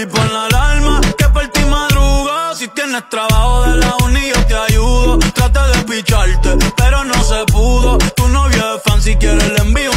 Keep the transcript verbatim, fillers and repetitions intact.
baby, pon la alarma, que por ti madrugo. Si tienes trabajo de la uni yo te ayudo. Traté de picharte, pero no se pudo. Tu novio es fan, si quieres le envío